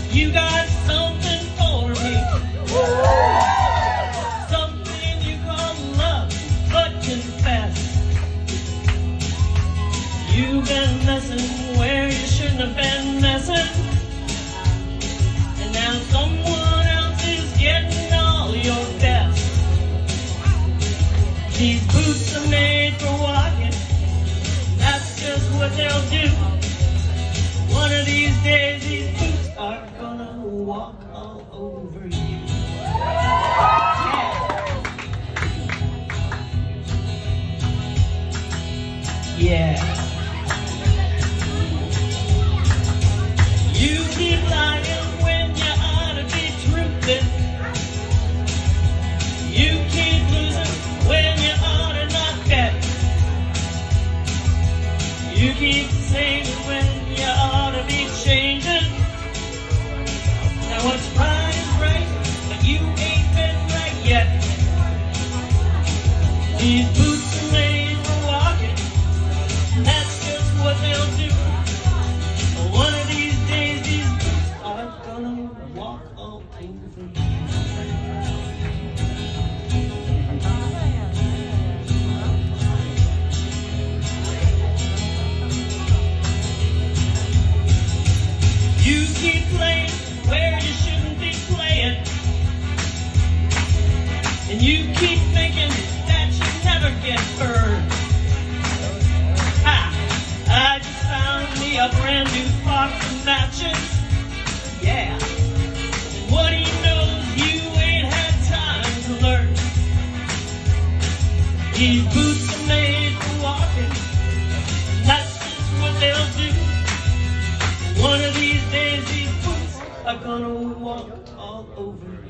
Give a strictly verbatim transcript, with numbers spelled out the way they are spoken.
You got something for me, something you call love, but confess you've been messing where you shouldn't have been messing, and now someone else is getting all your best. These boots are made for walking, that's just what they'll do. One of these days these boots are gonna walk all over you. Yeah. Yeah. You keep lying when you ought to be truthing. You keep losing when you ought to not bet. You keep saying when you ought to be changing. Now what's right is right, but you ain't been right yet. These boots are made for walking, that's just what they'll do. But one of these days, these boots are gonna walk all over you. You keep playing where you shouldn't be playing, and you keep thinking that you never get burned. Ha! I just found me a brand new box of matches. Yeah. And what he knows, you ain't had time to learn. These boots are made for walking, that's just what they'll do. One of these days, these boots are gonna walk all over you.